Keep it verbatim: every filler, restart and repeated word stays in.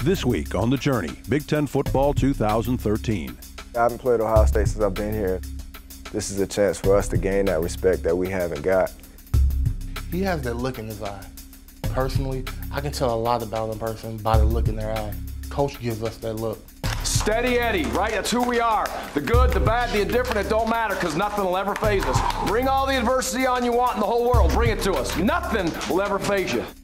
This week on The Journey, Big Ten Football two thousand thirteen. I haven't played Ohio State since I've been here. This is a chance for us to gain that respect that we haven't got. He has that look in his eye. Personally, I can tell a lot about a person by the look in their eye. Coach gives us that look. Steady Eddie, right? That's who we are. The good, the bad, the indifferent, it don't matter because nothing will ever faze us. Bring all the adversity on you want in the whole world. Bring it to us. Nothing will ever faze you.